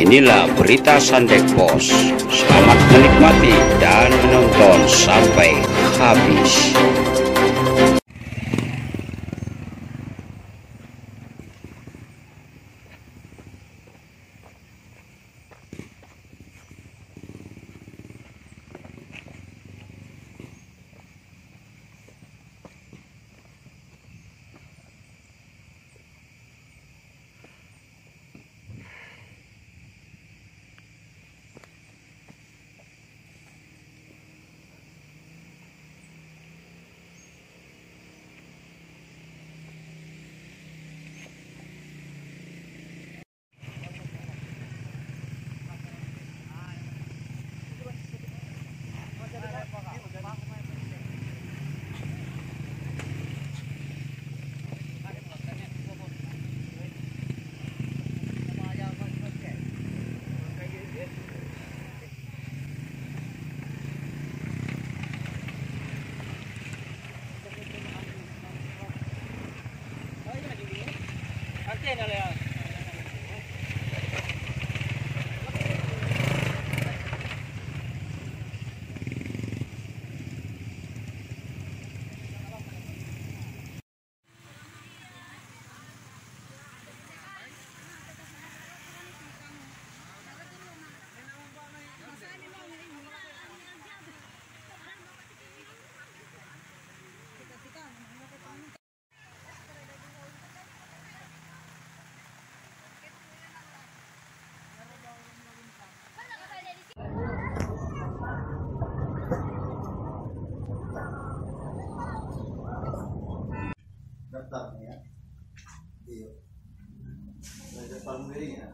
Inilah berita Sunday Post. Selamat menikmati dan menonton sampai habis. Daftarnya, iya, daftar miringnya.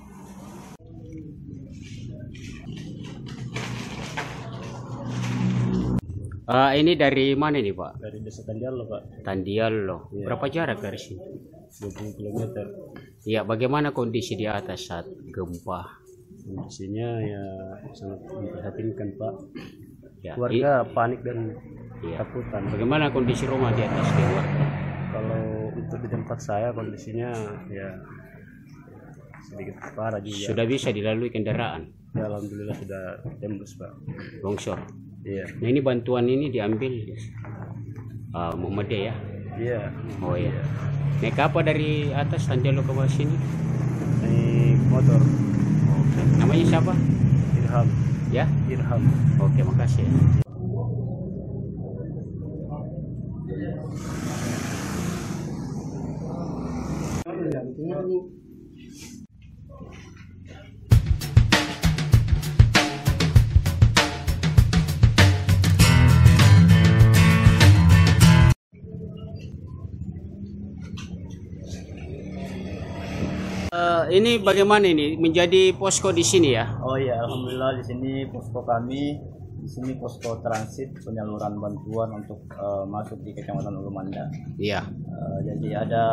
Ini dari mana nih Pak? Dari desa Tandialo, Pak. Tandialo. Iya. Berapa jarak dari sini? 20 km. Ya, bagaimana kondisi di atas saat gempa? Kondisinya ya sangat memprihatinkan, Pak. Ya, Warga panik dan iya. takutan. Bagaimana kondisi rumah di atas di warga? Kalau untuk di tempat saya kondisinya ya sedikit parah juga. Sudah bisa dilalui kendaraan? Ya, alhamdulillah sudah tembus, Pak. Longsor. Iya. Nah, ini bantuan ini diambil Muhammadiyah ya? Iya. Oh iya. Naik apa dari atas Tandialo ke bawah sini? Naik motor. Oke. Namanya siapa? Irham. Ya? Irham. Oke, makasih ya. Ini bagaimana ini menjadi posko di sini ya? Oh iya, alhamdulillah di sini posko kami, di sini posko transit penyaluran bantuan untuk masuk di Kecamatan Ulumanda. Iya. Jadi ada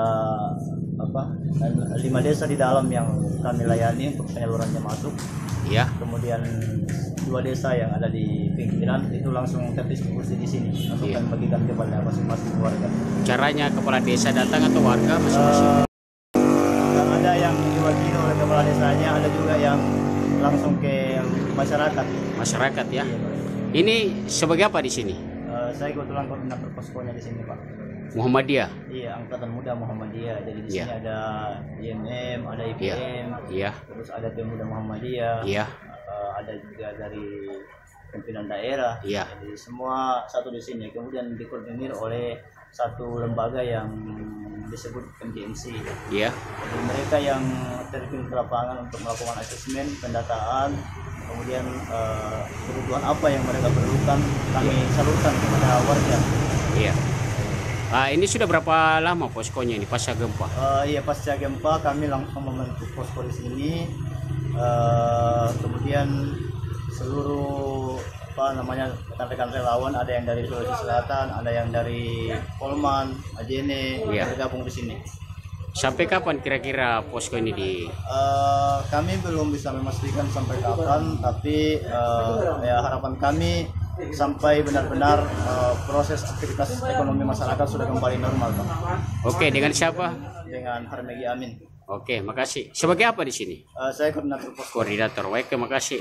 5 desa di dalam yang kami layani untuk penyalurannya masuk. Iya. Kemudian 2 desa yang ada di pinggiran itu langsung terdistribusi di sini, langsung Iya. kami bagikan kepada masing-masing keluarga. Caranya kepala desa datang atau warga masing-masing? Ada yang diwakili oleh kepala desanya, ada juga yang langsung ke masyarakat. Masyarakat ya. Ini sebagai apa di sini? Saya kebetulan koordinator poskonya di sini, Pak. Muhammadiyah. Iya, Angkatan Muda Muhammadiyah. Jadi di Iya. sini ada IMM, ada IPM, Iya. terus ada Pemuda Muhammadiyah, Iya. ada juga dari pimpinan daerah. Iya. Jadi semua satu di sini. Kemudian dikoordinir oleh satu lembaga yang disebut MGMC. Iya. Jadi mereka yang terjun ke lapangan untuk melakukan asesmen, pendataan, kemudian kebutuhan apa yang mereka perlukan kami salurkan kepada warga. Iya. Ini sudah berapa lama poskonya ini pasca gempa? Iya, pasca gempa kami langsung membentuk posko di sini. Kemudian seluruh rekan-rekan relawan, ada yang dari Sulawesi Selatan, ada yang dari Polman, Ajene, Iya. bergabung di sini. Sampai kapan kira-kira posko ini di? Kami belum bisa memastikan sampai kapan, tapi ya harapan kami sampai benar-benar proses aktivitas ekonomi masyarakat sudah kembali normal, Pak. Oke, dengan siapa? Dengan Harmegi Amin. Oke, makasih. Sebagai apa di sini? Saya koordinator posko. Koordinator. Oke, makasih.